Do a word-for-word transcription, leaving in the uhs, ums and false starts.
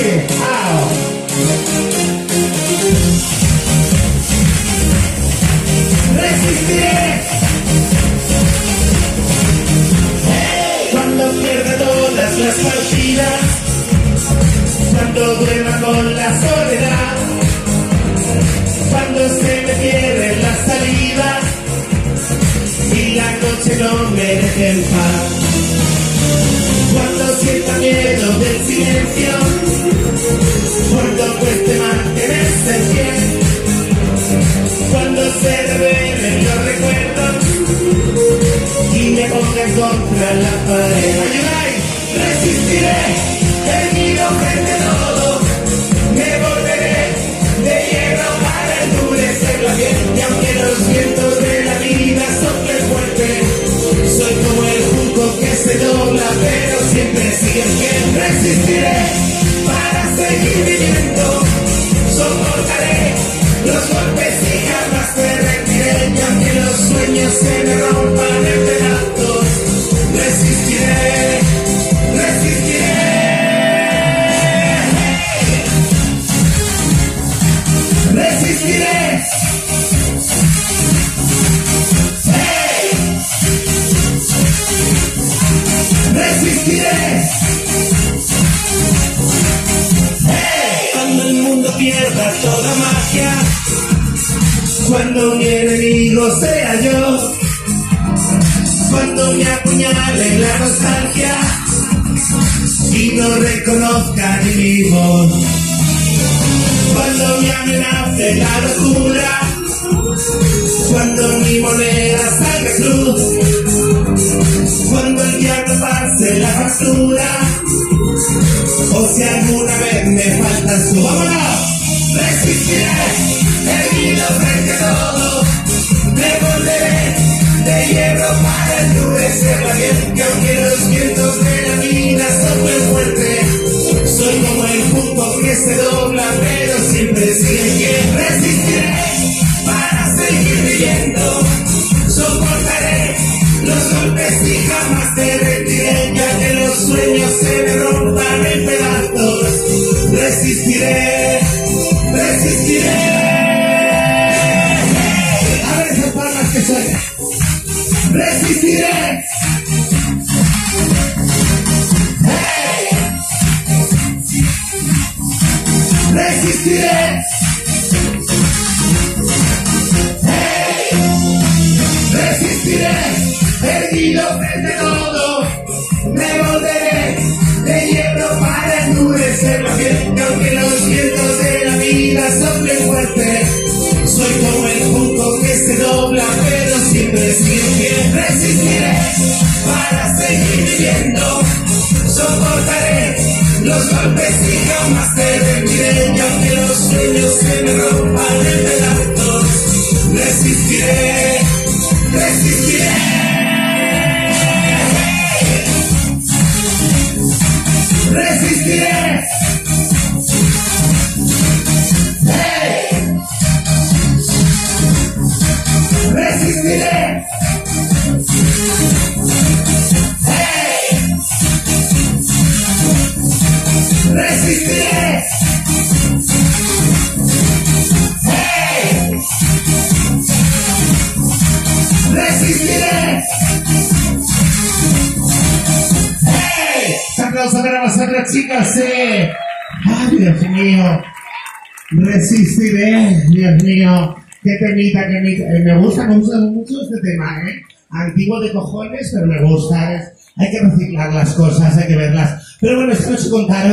¡Au! Resistiré. Cuando pierda todas las partidas, cuando duerma con la soledad, cuando se me pierden las salidas y la noche no me deje en paz, cuando sienta miedo del silencio, cuando cueste mantenerse en pie, cuando se revelen los recuerdos y me ponga contra la pared. ¡Ayudáis! Resistiré, erguido frente a todo, me volveré de hierro para endurecer la piel. Y aunque los vientos de la vida soplen fuerte, soy como el junco que se dobla, pero siempre sigue en pie. Resistiré para seguir viviendo, soportaré los golpes y jamás me rendiré. Y aunque los sueños se me rompan en pedazos, resistiré, resistiré. Resistiré. Hey. Resistiré. Hey. Cuando el mundo pierda toda magia, cuando mi enemigo sea yo, cuando me apuñale la nostalgia y no reconozca ni mi voz, cuando me amenace la locura, cuando mi moneda salga cruz, cuando el diablo pase la factura, o si alguna vez me falta su ¡vámonos! Resistiré, erguido frente a todo, me volveré de hierro para endurecer la piel. Que aunque los vientos de la vida soplen fuerte, soy como el junco que se dobla, pero siempre sigue en pie. Resistiré para seguir viviendo, soportaré los golpes y jamás te rendiré. Ya que los sueños se me rompan en pedazos, resistiré, resistiré. A ver esas palmas que suenan. Resistiré. Hey. Resistiré. Hey. Resistiré. Erguido frente a todo, me volveré de hierro para endurecer la piel. Y aunque los vientos de la vida soplen fuerte, soy como el junco que se dobla, pero siempre sigue en pie. Resistiré para seguir viviendo, soportaré los golpes y jamás te rendiré. Y aunque los sueños se me rompan en pedazos, resistiré, resistiré. Resistiré. Hey. Resistiré. Hey. Resistiré. Hey. Resistiré. Hey. Un aplauso para vosotros, chicos. Sí. Ay, Dios mío. Resistiré, Dios mío. Qué temita, qué temita. Eh, me gusta, me gusta mucho este tema, ¿eh? Antiguo de cojones, pero me gusta. ¿eh? Hay que reciclar las cosas, hay que verlas. Pero bueno, esta noche contaros.